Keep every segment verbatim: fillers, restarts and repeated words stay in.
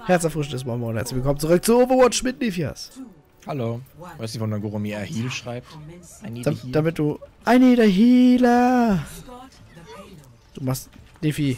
Herzerfrischendes Mormon und herzlich willkommen zurück zu Overwatch mit Nephias. Hallo. Weißt du, warum der Goromir Heal schreibt? Da, damit du... I need a healer! Du machst... Nephi.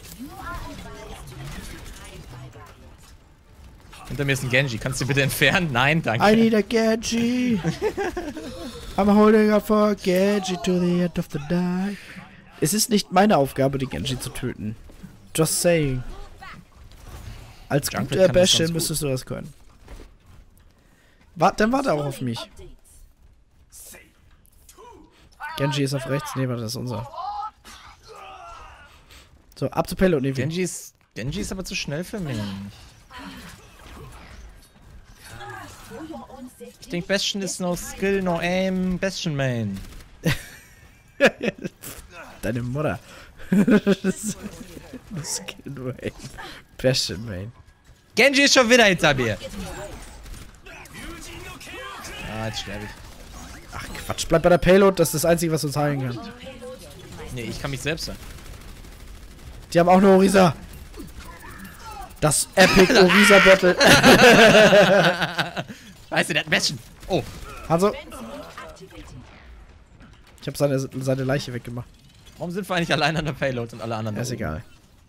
Hinter mir ist ein Genji. Kannst du bitte entfernen? Nein, danke. I need a Genji! I'm holding up for a Genji to the end of the night. Es ist nicht meine Aufgabe, den Genji zu töten. Just saying. Als guter Bastion müsstest du das können. Wart, dann warte auch auf mich. Genji ist auf rechts. Nee, warte, das ist unser. So, ab zu Pelle und Nephi. Genji ist, Genji ist aber zu schnell für mich. Ich denke, Bastion ist no skill, no aim, Bastion Main. Deine Mutter. No skill, no aim. Bastion Main. Genji ist schon wieder hinter mir. Ah, jetzt sterbe ich. Ach Quatsch, bleib bei der Payload, das ist das Einzige, was uns heilen kann. Nee, ich kann mich selbst sein. Die haben auch eine Orisa. Das Epic Orisa Battle. Weißt du, der hat Bastion. Oh. Also. Ich habe seine, seine Leiche weggemacht. Warum sind wir eigentlich allein an der Payload und alle anderen? Ja, ist egal.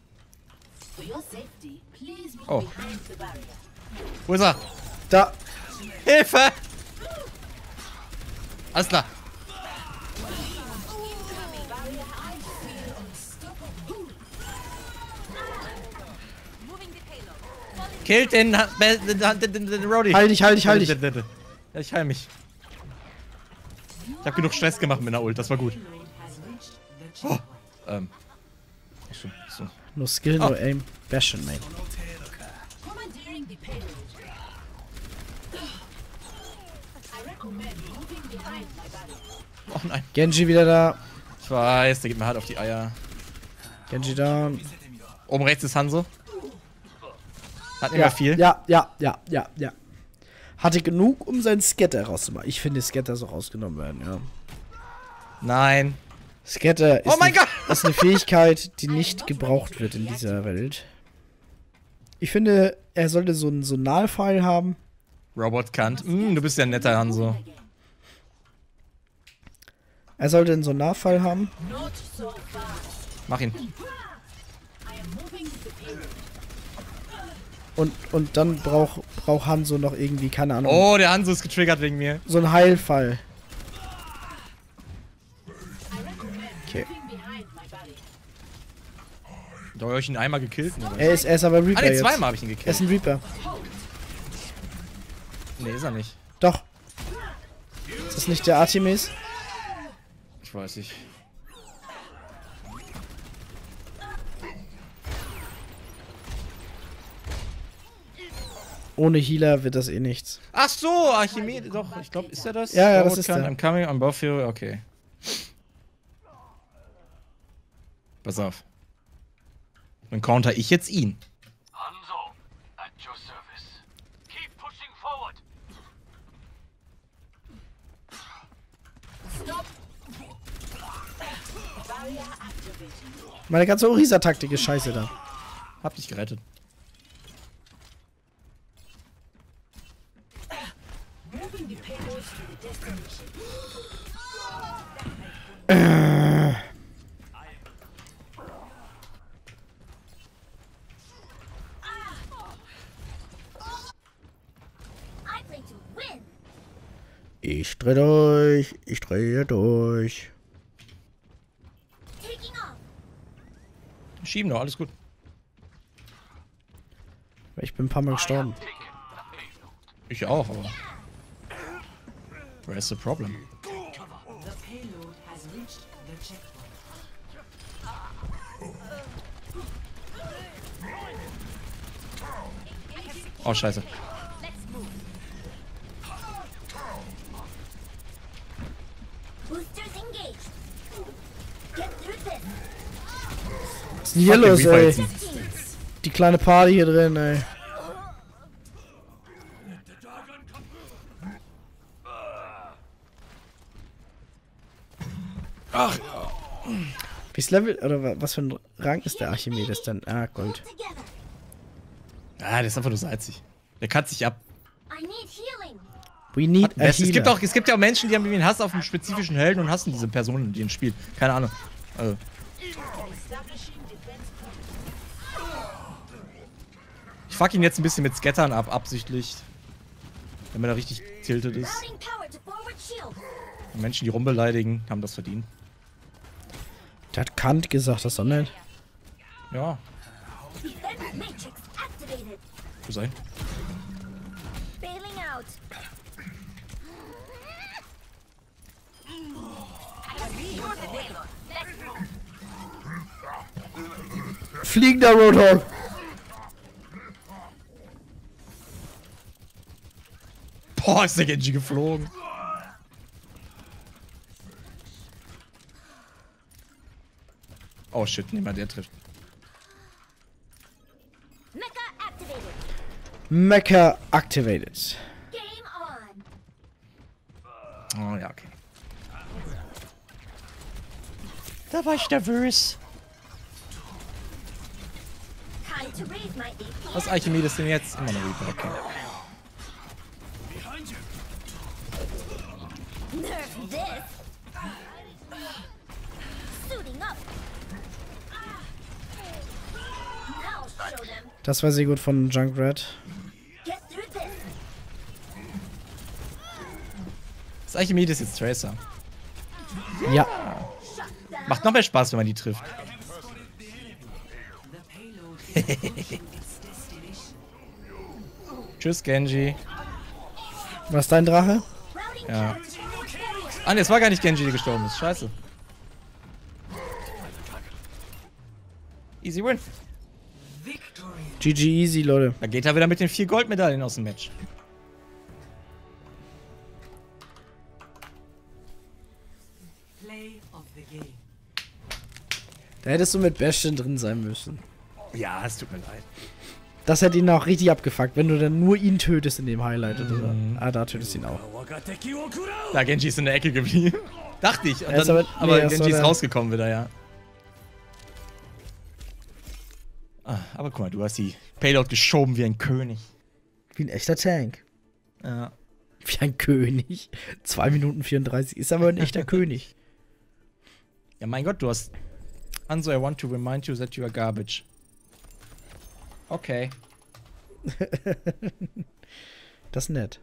Oh. Wo ist er? Da. Hilfe! Alles klar. Killt den, den, den, den, den Rody. Heil dich, heil dich, heil dich. Ja, ich heil mich. Ich hab genug Stress gemacht mit einer Ult, das war gut. Oh, ähm. Achso, so. No skill, no oh. aim. Bastion Main. Oh nein. Genji wieder da. Ich weiß, der geht mir hart auf die Eier. Genji down. Oben rechts ist Hanzo. Hat nicht ja, mehr viel. Ja, ja, ja, ja, ja. Hatte genug, um seinen Scatter rauszumachen. Ich finde, Scatter soll rausgenommen werden, ja. Nein. Scatter ist, oh mein eine, Gott. ist eine Fähigkeit, die nicht gebraucht wird in dieser Welt. Ich finde, er sollte so einen Sonalpfeil haben. Robot Kant. Mm, du bist ja ein netter Hanzo. Er sollte einen Sonarpfeil haben. Mach ihn. Und, und dann braucht brauch Hanzo noch irgendwie, keine Ahnung. Oh, der Hanzo ist getriggert wegen mir. So ein Heilfall. Okay. Da habe ich ihn einmal gekillt. Ne? Er ist, er ist aber Reaper. Ah, ne, jetzt. zweimal habe ich ihn gekillt. Er ist ein Reaper. Ne, ist er nicht. Doch. Ist das nicht der Artemis? Ich weiß nicht. Ohne Healer wird das eh nichts. Ach so, Archimedes, doch, ich glaube, ist er das? Ja, ja, oh, das ist kann, der. I'm coming, I'm above you, okay. Pass auf. Dann counter ich jetzt ihn. Hanzo, at your service. Keep pushing forward. Stop. Meine ganze Orisa-Taktik ist scheiße da. Hab dich gerettet. Äh. Ich dreh durch, ich drehe durch. Schieben doch, alles gut. Ich bin ein paar Mal gestorben. Ich auch, aber. Where's the problem? Oh, scheiße. Was ist denn hier los, ey? Die kleine Party hier drin, ey. Ach. Wie's Level, oder was für ein Rang ist der Archimedes denn? Ah, Gold. Ah, der ist einfach nur salzig. Der kann sich ab. I need healing. We need a Es, es, gibt healer. auch, es gibt ja auch Menschen, die haben irgendwie einen Hass auf einen spezifischen Helden und hassen diese Personen, die ihn spielen. Keine Ahnung. Also. Ich fuck ihn jetzt ein bisschen mit Scattern ab, absichtlich. Wenn man da richtig tiltet ist. Routing power to forward shield. Und Menschen, die rumbeleidigen, haben das verdient. Der hat Kant gesagt, das ist doch nett. Ja, Defense matrix activated. so sein. Bailing out. Fliegender Roadhog. Boah, ist der Genji geflogen. Oh shit, niemand der trifft. Mecha activated. Mecha activated. Game on. Oh ja, okay. Da war ich nervös. Time to raise my A P. Was Archimedes denn jetzt? Immer noch Reaper, okay. Nerf this. Suiting up. Now show them. Das war sehr gut von Junkrat. Get through this. Das Archimedes ist jetzt Tracer. Ja. Macht noch mehr Spaß, wenn man die trifft. Tschüss, Genji. Was ist dein Drache? Routing Ja. power to forward shield. Ah, ne, es war gar nicht Genji, der gestorben ist. Scheiße. Easy win. G G easy, Leute. Da geht er wieder mit den vier Goldmedaillen aus dem Match. Play of the game. Da hättest du mit Bastion drin sein müssen. Ja, es tut mir leid. Das hätte ihn auch richtig abgefuckt, wenn du dann nur ihn tötest in dem Highlight oder so. Ah, da tötest du ihn auch. Da, Genji ist in der Ecke geblieben. Dachte ich. Und Er ist dann, aber- aber nee, er ist Genji ist aber- rausgekommen wieder, ja. Ah, aber guck mal, du hast die Payload geschoben wie ein König. Wie ein echter Tank. Ja. Wie ein König. zwei Minuten vierunddreißig. Ist aber ein echter König. Ja, mein Gott, du hast... Hanzo, I want to remind you that you are garbage. Okay. Das ist nett.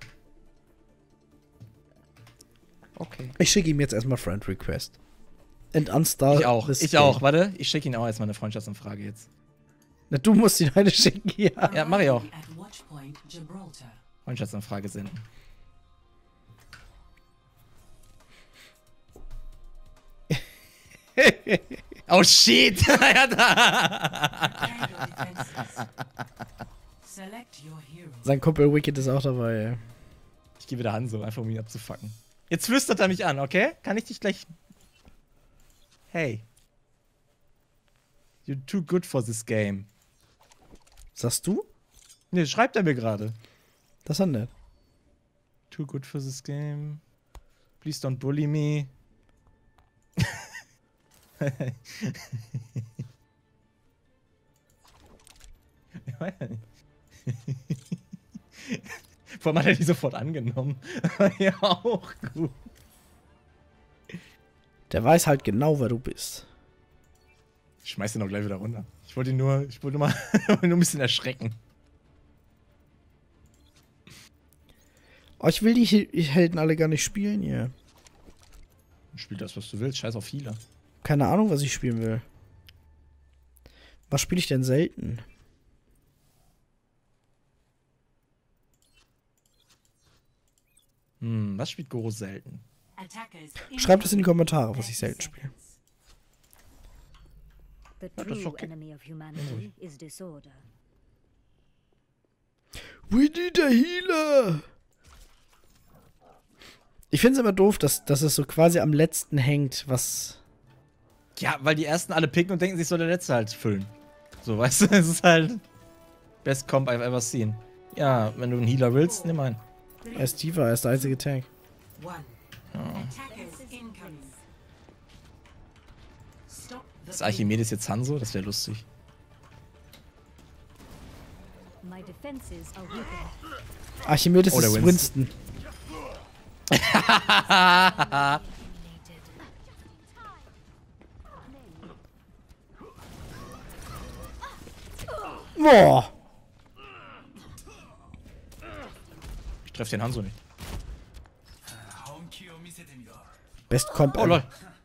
Okay. Ich schicke ihm jetzt erstmal Friend Request. And uninstall Ich auch, this ich game. auch. Warte, ich schicke ihn auch erstmal eine Freundschaftsanfrage jetzt. Na, du musst ihn eine schicken, ja. Ja, mach ich auch. At Watchpoint Gibraltar. Freundschaftsanfrage senden. Oh shit! Ja, da. Prepare your defenses. Select your hero. Sein Kumpel Wicked ist auch dabei. Ich gehe wieder Hanzo, einfach um ihn abzufacken. Jetzt flüstert er mich an, okay? Kann ich dich gleich... Hey. You're too good for this game. Sagst du? Ne, schreibt er mir gerade. Das ist doch nett. Too good for this game. Please don't bully me. Ich weiß ja nicht. Vor allem hat er die sofort angenommen. Ja, auch gut. Der weiß halt genau, wer du bist. Ich schmeiß den auch gleich wieder runter. Ich wollte ihn nur, ich wollte nur mal nur ein bisschen erschrecken. Oh, ich will die Hel- Helden alle gar nicht spielen hier. Spiel das, was du willst. Scheiß auf viele. Keine Ahnung, was ich spielen will. Was spiele ich denn selten? Hm, was spielt Goro selten? Attackers Schreibt es in die Kommentare, was ich selten spiele. The das ist true okay. enemy of humanity is disorder. We need a healer! Ich finde es immer doof, dass, dass es so quasi am letzten hängt, was... Ja, weil die ersten alle picken und denken, sich soll der letzte halt füllen. So, weißt du, es ist halt best comp I've ever seen. Ja, wenn du einen Healer willst, nimm einen. Er ist tiefer, er ist der einzige Tank. one. Attackers incoming. Stop the Ist Archimedes jetzt Hanzo? Das wäre lustig. My defenses are weakened. Archimedes Oh, der ist Winston. Winston. Boah. Ich treffe den Hanzo nicht. Best Comp. Oh lol,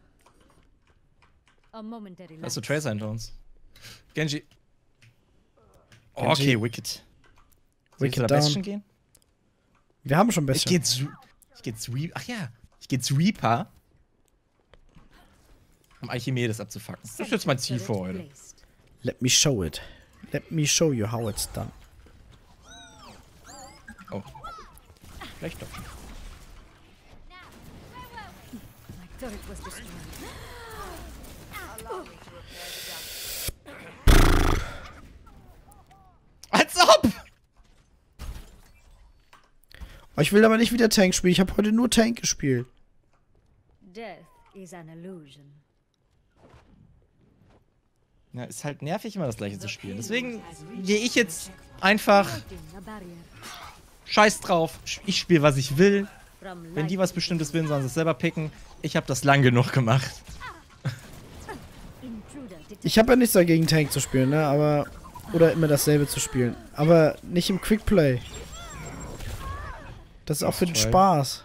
A momentary da ist der lapse. Tracer hinter uns. Genji. Oh, Genji. okay, Wicked. Soll ich Wicked zu der down. Bastion gehen? Wir haben schon Ich Best. geh zu... Ich geh zu... Ach ja. Ich geh zu Reaper. Um Archimedes abzufacken. Das ist jetzt mein Ziel für heute. Placed. Let me show it. Let me show you how it's done. Oh. Vielleicht doch. My turret was destroyed. Als ob! Oh, ich will aber nicht wieder Tank spielen. Ich habe heute nur Tank gespielt. Death is an illusion. Ja, ist halt nervig, immer das gleiche zu spielen. Deswegen gehe ich jetzt einfach Lighting a barrier. scheiß drauf. Ich spiele, was ich will. From Wenn die light was Bestimmtes will, sollen sie es selber picken. Ich habe das lang genug gemacht. intruder detected. Ich habe ja nichts dagegen, Tank zu spielen, ne? Aber. Oder immer dasselbe zu spielen. Aber nicht im Quickplay. Das ist auch für den Toll. Spaß.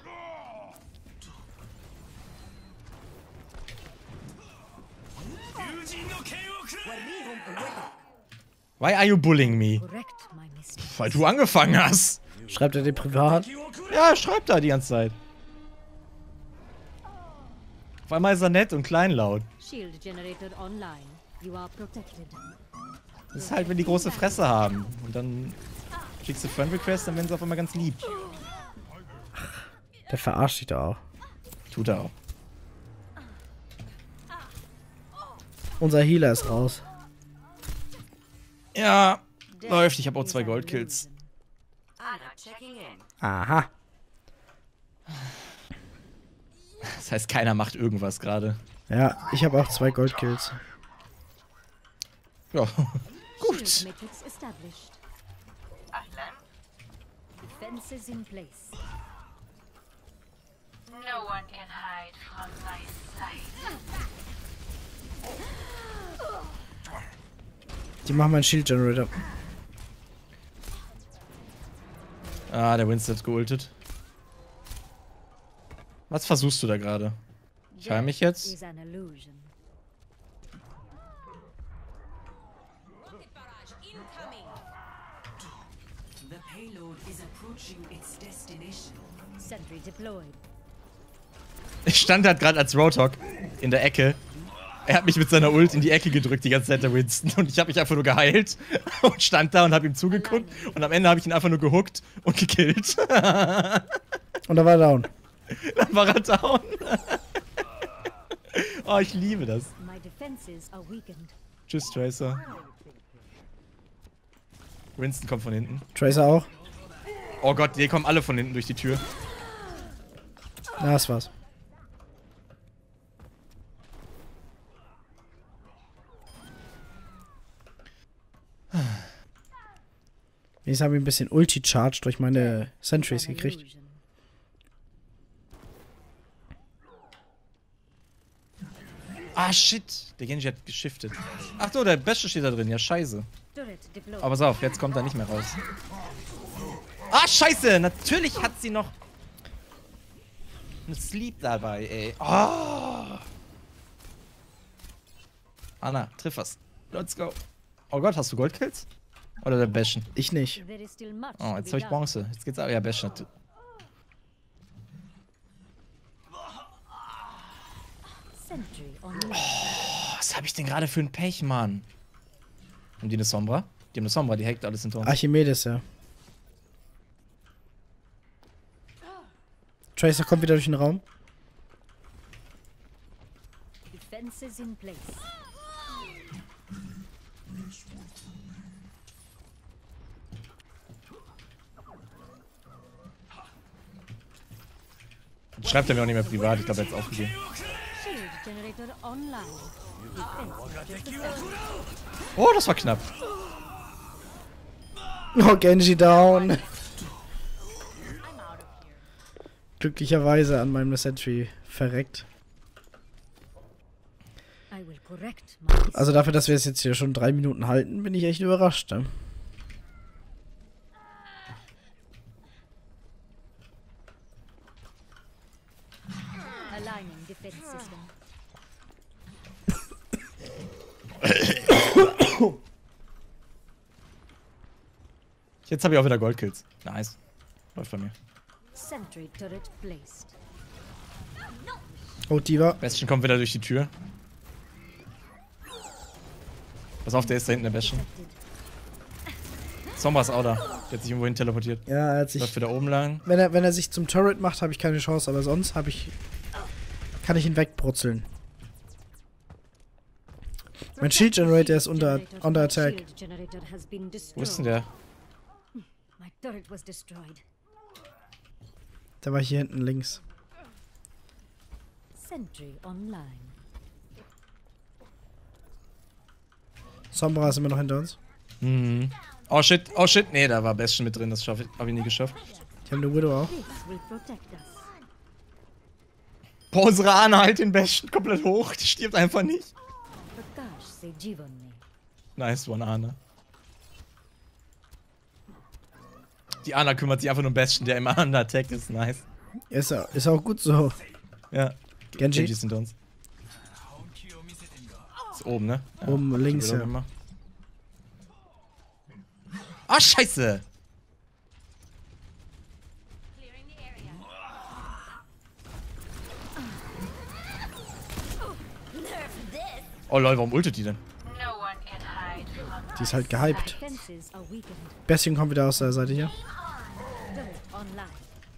Why are you bullying me? Correct my mistake. Weil du angefangen hast. Schreibt er dir privat? Ja, schreibt da die ganze Zeit. Auf einmal ist er nett und kleinlaut. Shield generated online. You are protected. Das ist halt, wenn die große Fresse haben. Und dann schickst du Friend Request, dann werden sie auf einmal ganz lieb. Der verarscht dich da auch. Tut er auch. Unser Healer ist raus. Ja, läuft. Ich habe auch zwei Goldkills. Aha. Das heißt, keiner macht irgendwas gerade. Ja, ich habe auch zwei Goldkills. Ja, Shield gut. matrix established. Defenses in place. No one can hide from my sight. Die machen meinen Shield Generator. Ah, der Winston hat geultet. Was versuchst du da gerade? Ich heile mich jetzt. Is an illusion. The payload is approaching its destination. Sentry deployed. Ich stand halt gerade als Roadhog in der Ecke. Er hat mich mit seiner Ult in die Ecke gedrückt, die ganze Zeit, der Winston. Und ich habe mich einfach nur geheilt und stand da und habe ihm zugeguckt. Und am Ende habe ich ihn einfach nur gehuckt und gekillt. Und da war er down. Dann war er down. Oh, ich liebe das. My defenses are weakened. Tschüss, Tracer. Winston kommt von hinten. Tracer auch. Oh Gott, die kommen alle von hinten durch die Tür. Na, das war's. Jetzt habe ich ein bisschen Ulti-Charge durch meine Sentries An gekriegt. illusion. Ah, shit. Der Genji hat geschiftet. Ach so, der Beste steht da drin. Ja, scheiße. Turret deployed. Aber pass auf, jetzt kommt er nicht mehr raus. Ah, scheiße. Natürlich hat sie noch eine Sleep dabei, ey. Oh. Anna, triff was. Let's go. Oh Gott, hast du Goldkills? Oder der Bastion? Ich nicht. There is still much Oh, to jetzt be hab ich done. Bronze. Jetzt geht's auch. Ja, Bastion. Sentry online. Oh, was hab ich denn gerade für ein Pech, Mann? Haben die eine Sombra? Die haben eine Sombra, die hackt alles hinter uns. Archimedes, ja. Tracer kommt wieder durch den Raum. Defenses in place. Schreibt er mir auch nicht mehr privat. Ich glaube, er hat aufgegeben. Shield generator online. Defenses just established. Oh, das war knapp. Oh, Genji down. Glücklicherweise an meinem Sentry verreckt. I will correct my Also dafür, dass wir es jetzt hier schon drei Minuten halten, bin ich echt überrascht. Ne? aligning defense system. Jetzt habe ich auch wieder Goldkills. Nice. Läuft bei mir. Sentry turret placed. Oh, Diva. Bastion kommt wieder durch die Tür. Pass auf, der ist da hinten, der Bastion. Sombra ist auch da. Der hat sich irgendwo hin teleportiert. Ja, er hat sich... Läuft wieder oben lang. Wenn er, wenn er sich zum Turret macht, habe ich keine Chance, aber sonst habe ich... kann ich ihn wegbrutzeln. Mein Shield Generator ist unter, under attack. Shield generator has been Wo ist denn destroyed. der? My turret was destroyed. Der war hier hinten links. Sentry online. Sombra ist immer noch hinter uns. Mhm. Oh shit, oh shit. Nee, da war Bastion mit drin. Das schaff ich, hab ich nie geschafft. Die haben eine Widow auch. This will protect us. Boah, unsere Ana halt den Bastion komplett hoch. Die stirbt einfach nicht. Prakash se Jivani. Nice one, Ana. Die Ana kümmert sich einfach nur um Bastion, der immer under attack ist. Nice. Ist, auch- ist auch gut so. Ja. Genji? Genji sind uns. Ist oben, ne? Ja. Oben links, Wieder ja. immer. Ah, scheiße! Oh lol, warum ultet die denn? No one can hide from Die ist halt gehypt. Defenses are weakened. Bastion kommt wieder aus der Seite hier. Turret online.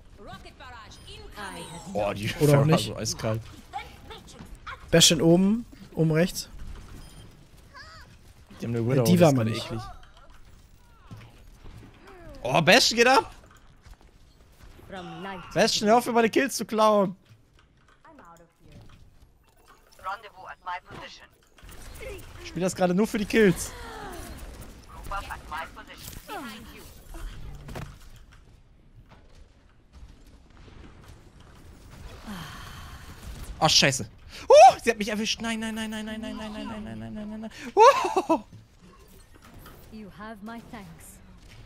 I have Oh, die Oder auch Pharah nicht. so eiskalt. Bastion oben, oben rechts. Die haben eine Widow, die das war ist mal gerade nicht. eklig. Oh, Bastion geht ab! from light. Bastion, hör auf, mir meine Kills zu klauen! Rendezvous at my position. Ich spiele das gerade nur für die Kills. Group up at my position. Behind you. Oh, scheiße. Oh, sie hat mich erwischt. Nein, nein, nein, nein, nein, nein, nein, nein, nein, nein, nein, nein, nein, nein. Oh. You have my thanks.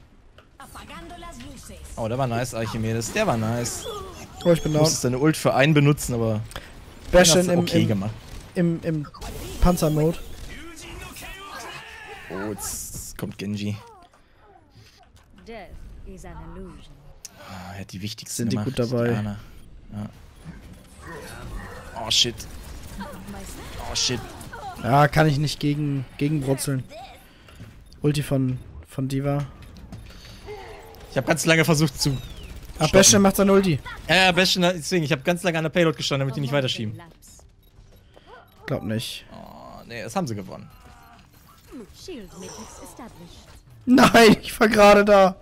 Oh, der war nice, Archimedes. Der war nice. Oh, ich bin Du down. musstest deine Ult für einen benutzen, aber Bastion hast du im, okay im, gemacht. im, im Panzer-Mode. Oh, jetzt kommt Genji. Death is an illusion. Ah, er hat die wichtigsten Sind die gemacht. gut dabei? die Ana. Ja. Oh, shit. Oh, shit. Ja, kann ich nicht gegen, gegen brutzeln. Ulti von, von Diva. Ich habe ganz lange versucht zu... Ah, stoppen. Bastion macht seine Ulti. Ja, ja, Bastion, deswegen. Ich habe ganz lange an der Payload gestanden, damit die nicht weiterschieben. Lapse. Glaub nicht. Oh, nee, das haben sie gewonnen. Shield matrix established. Nein, ich war gerade da.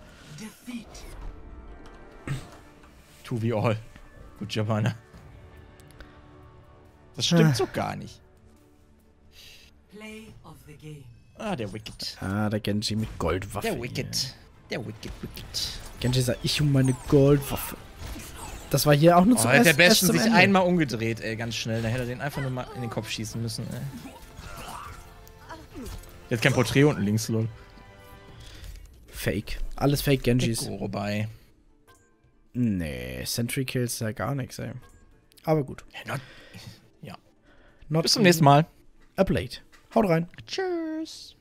Two v all. Gut, Japaner. Das stimmt so gar nicht. Play of the game. Ah, der Wicked. Ah, der Genji mit Goldwaffe. Der hier. Wicked. Der Wicked, Wicked. Genji sagt, ich um meine Goldwaffe. Das war hier auch nur Oh, zum hat der erst- erst Bastion zum sich Ende. einmal umgedreht, ey, ganz schnell. Da hätte er den einfach nur mal in den Kopf schießen müssen, ey. Der hat kein Porträt unten links, lol. Fake. Alles Fake Genjis. Goro bei. Nee, Sentry Kills ja gar nichts, ey. Aber gut. Ja, not- ja. Not Bis zum nächsten Mal. A Blade. Haut rein. Tschüss.